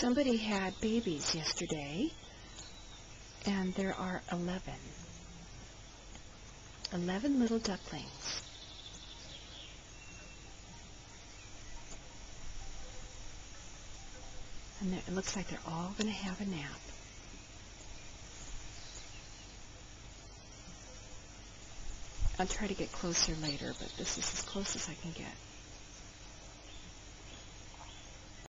Somebody had babies yesterday, and there are 11. 11 little ducklings. And it looks like they're all going to have a nap. I'll try to get closer later, but this is as close as I can get.